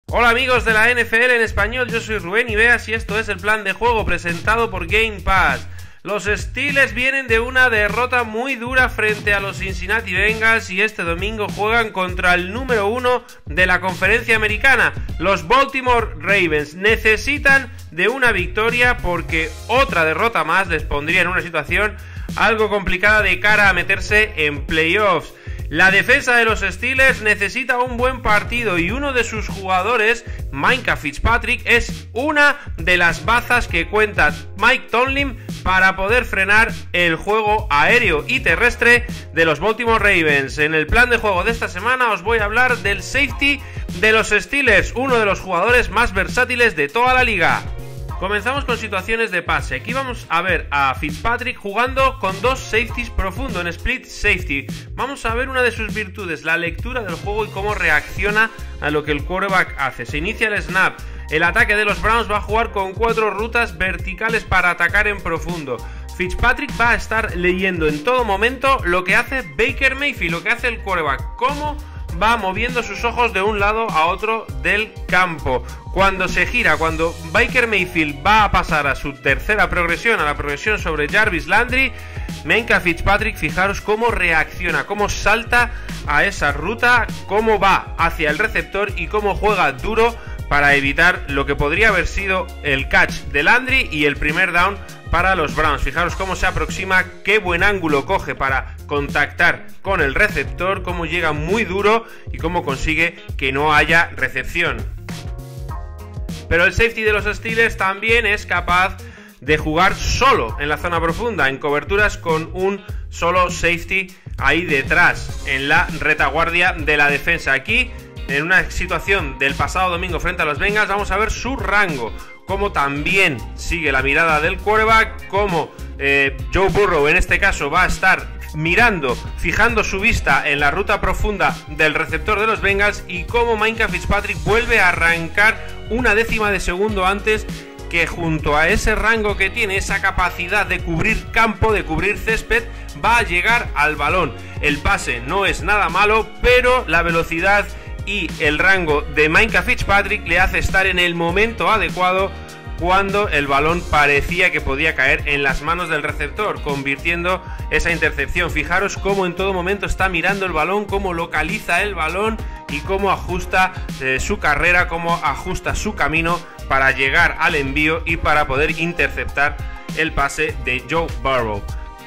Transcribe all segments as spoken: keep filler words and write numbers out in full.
Hola amigos de la N F L en español, yo soy Rubén Ibeas y esto es el plan de juego presentado por Game Pass. Los Steelers vienen de una derrota muy dura frente a los Cincinnati Bengals y este domingo juegan contra el número uno de la conferencia americana. Los Baltimore Ravens necesitan de una victoria porque otra derrota más les pondría en una situación algo complicada de cara a meterse en playoffs. La defensa de los Steelers necesita un buen partido y uno de sus jugadores, Minkah Fitzpatrick, es una de las bazas que cuenta Mike Tomlin para poder frenar el juego aéreo y terrestre de los Baltimore Ravens. En el plan de juego de esta semana os voy a hablar del safety de los Steelers, uno de los jugadores más versátiles de toda la liga. Comenzamos con situaciones de pase. Aquí vamos a ver a Fitzpatrick jugando con dos safeties profundo en split safety. Vamos a ver una de sus virtudes, la lectura del juego y cómo reacciona a lo que el quarterback hace. Se inicia el snap. El ataque de los Browns va a jugar con cuatro rutas verticales para atacar en profundo. Fitzpatrick va a estar leyendo en todo momento lo que hace Baker Mayfield, lo que hace el quarterback, cómo va moviendo sus ojos de un lado a otro del campo. Cuando se gira, cuando Baker Mayfield va a pasar a su tercera progresión, a la progresión sobre Jarvis Landry, Minkah Fitzpatrick, fijaros cómo reacciona, cómo salta a esa ruta, cómo va hacia el receptor y cómo juega duro para evitar lo que podría haber sido el catch de Landry y el primer down para los Browns. Fijaros cómo se aproxima, qué buen ángulo coge para contactar con el receptor, cómo llega muy duro y cómo consigue que no haya recepción. Pero el safety de los Steelers también es capaz de jugar solo en la zona profunda, en coberturas con un solo safety ahí detrás, en la retaguardia de la defensa. Aquí, en una situación del pasado domingo frente a los Bengals, vamos a ver su rango, cómo también sigue la mirada del quarterback, cómo eh, Joe Burrow en este caso va a estar mirando, fijando su vista en la ruta profunda del receptor de los Bengals y cómo Minkah Fitzpatrick vuelve a arrancar una décima de segundo antes, que junto a ese rango que tiene, esa capacidad de cubrir campo, de cubrir césped, va a llegar al balón. El pase no es nada malo, pero la velocidad y el rango de Minkah Fitzpatrick le hace estar en el momento adecuado cuando el balón parecía que podía caer en las manos del receptor, convirtiendo esa intercepción. Fijaros cómo en todo momento está mirando el balón, cómo localiza el balón y cómo ajusta eh, su carrera, cómo ajusta su camino para llegar al envío y para poder interceptar el pase de Joe Burrow.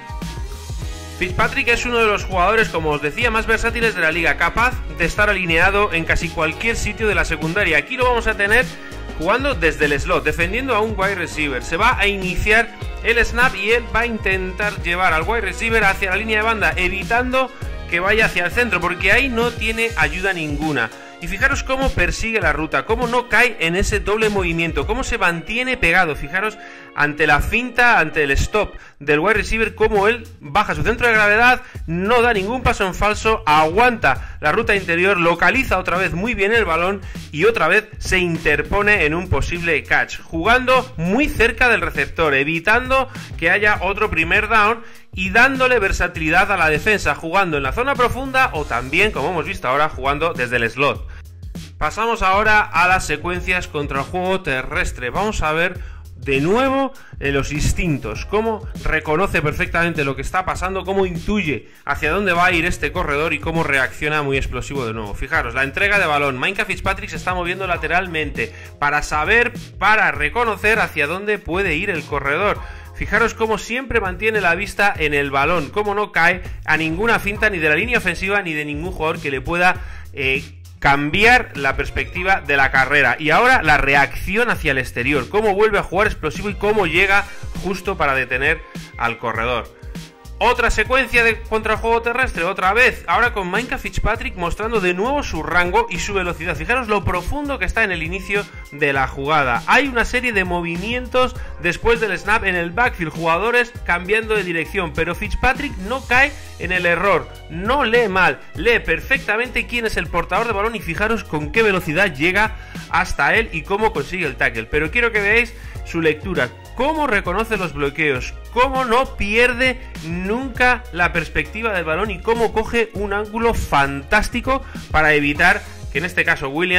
Fitzpatrick es uno de los jugadores, como os decía, más versátiles de la liga, capaz de estar alineado en casi cualquier sitio de la secundaria. Aquí lo vamos a tener jugando desde el slot, defendiendo a un wide receiver. Se va a iniciar el snap y él va a intentar llevar al wide receiver hacia la línea de banda, evitando que vaya hacia el centro, porque ahí no tiene ayuda ninguna. Y fijaros cómo persigue la ruta, cómo no cae en ese doble movimiento, cómo se mantiene pegado. Fijaros ante la finta, ante el stop del wide receiver, cómo él baja su centro de gravedad, no da ningún paso en falso, aguanta la ruta interior, localiza otra vez muy bien el balón y otra vez se interpone en un posible catch, jugando muy cerca del receptor, evitando que haya otro primer down y dándole versatilidad a la defensa, jugando en la zona profunda o también, como hemos visto ahora, jugando desde el slot. Pasamos ahora a las secuencias contra el juego terrestre. Vamos a ver de nuevo eh, los instintos, cómo reconoce perfectamente lo que está pasando, cómo intuye hacia dónde va a ir este corredor y cómo reacciona muy explosivo de nuevo. Fijaros, la entrega de balón, Minkah Fitzpatrick se está moviendo lateralmente para saber, para reconocer hacia dónde puede ir el corredor. Fijaros cómo siempre mantiene la vista en el balón, cómo no cae a ninguna finta ni de la línea ofensiva ni de ningún jugador que le pueda eh, cambiar la perspectiva de la carrera. Y ahora la reacción hacia el exterior, cómo vuelve a jugar explosivo y cómo llega justo para detener al corredor. Otra secuencia de contra el juego terrestre, otra vez, ahora con Minkah Fitzpatrick mostrando de nuevo su rango y su velocidad. Fijaros lo profundo que está en el inicio de la jugada. Hay una serie de movimientos después del snap en el backfield, jugadores cambiando de dirección, pero Fitzpatrick no cae en el error, no lee mal, lee perfectamente quién es el portador de balón y fijaros con qué velocidad llega hasta él y cómo consigue el tackle. Pero quiero que veáis su lectura, cómo reconoce los bloqueos, cómo no pierde nunca la perspectiva del balón y cómo coge un ángulo fantástico para evitar que en este caso Williams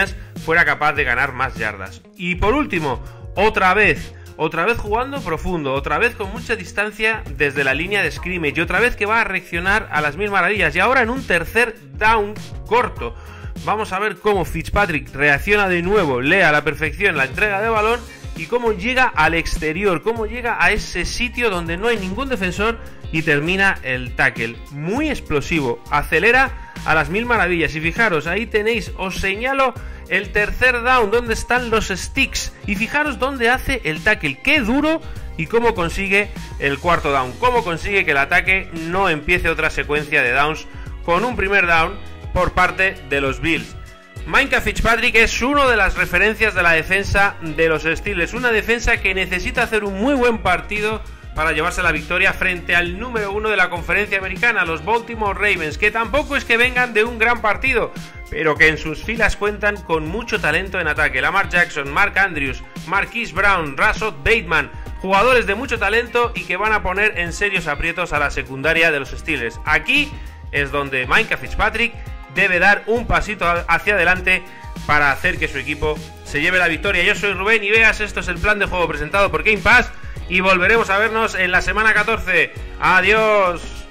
fuera capaz de ganar más yardas. Y por último, otra vez, otra vez jugando profundo, otra vez con mucha distancia desde la línea de scrimmage y otra vez que va a reaccionar a las mil maravillas y ahora en un tercer down corto. Vamos a ver cómo Fitzpatrick reacciona de nuevo, lee a la perfección la entrega de balón y cómo llega al exterior, cómo llega a ese sitio donde no hay ningún defensor y termina el tackle. Muy explosivo, acelera a las mil maravillas y fijaros, ahí tenéis, os señalo el tercer down, donde están los sticks y fijaros dónde hace el tackle, qué duro y cómo consigue el cuarto down, cómo consigue que el ataque no empiece otra secuencia de downs con un primer down por parte de los Bills. Minkah Fitzpatrick es uno de las referencias de la defensa de los Steelers, una defensa que necesita hacer un muy buen partido para llevarse la victoria frente al número uno de la conferencia americana, los Baltimore Ravens, que tampoco es que vengan de un gran partido, pero que en sus filas cuentan con mucho talento en ataque. Lamar Jackson, Mark Andrews, Marquise Brown, Rashad Bateman, jugadores de mucho talento y que van a poner en serios aprietos a la secundaria de los Steelers. Aquí es donde Minkah Fitzpatrick debe dar un pasito hacia adelante para hacer que su equipo se lleve la victoria. Yo soy Rubén Ibeas, esto es el plan de juego presentado por Game Pass y volveremos a vernos en la semana catorce. ¡Adiós!